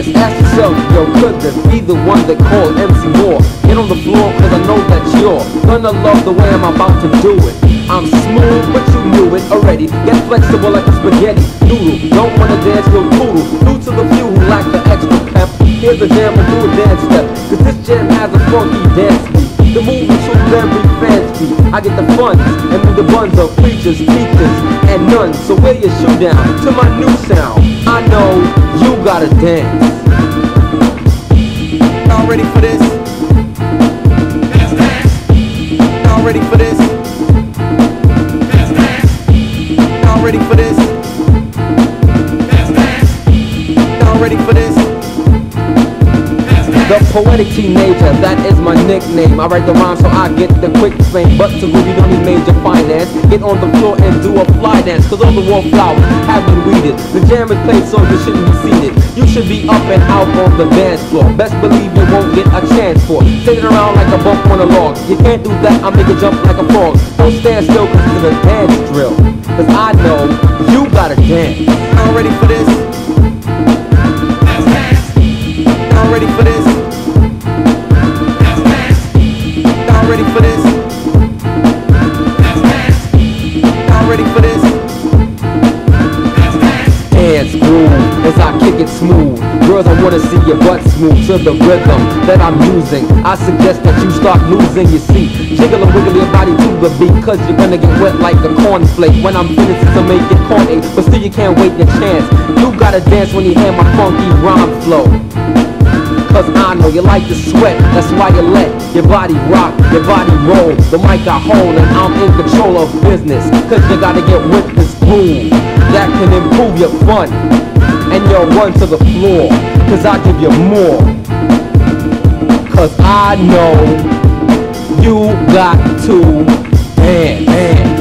this, ask yourself, yo, could this be the one that called MC Moore? Get on the floor, cause I know that you're gonna love the way I'm about to do it. I'm smooth, but you knew it already. Get flexible like a spaghetti noodle. Don't wanna dance, you'll poodle. New to the few who lack the extra pep. Here's a jam and do a dance step, cause this jam has a funky dance beat. The move is true every fan's beat. I get the funds and move the buns of preachers, teachers, and nuns. So wear your shoe down to my new sound. I know you gotta dance. Y'all ready for this? Let's dance. Y'all ready for this? Let's dance. Y'all ready for this? Let's dance. Y'all ready for this? The poetic teenager, that is my nickname. I write the rhyme so I get the quick fame. But to Rudy don't need major finance. Get on the floor and do a fly dance, cause all the wallflowers have been weeded. The jam is played so you shouldn't be seated. You should be up and out on the dance floor. Best believe you won't get a chance for sitting around like a bump on a log. You can't do that, I'll make you jump like a frog. Don't stand still cause it's a dance drill. Cause I know you gotta dance. Y'all ready for this? Let's dance. Y'all ready for this? Let's dance. Y'all ready for this? Let's dance. Y'all ready for this? Let's dance. Dance groove as I kick it smooth. Girls, I wanna see your butt smooth to the rhythm that I'm using. I suggest that you start losing your seat. Jiggle and wiggle your body to the beat, cause you're gonna get wet like a cornflake when I'm finished to make it corny. But still you can't wait your chance. You gotta dance when you hear my funky rhyme flow. Cause I know you like to sweat, that's why you let your body rock, your body roll. The mic I hold and I'm in control of business. Cause you gotta get with this groove that can improve your fun. And you'll run to the floor, cause I give you more. Cause I know you got to dance.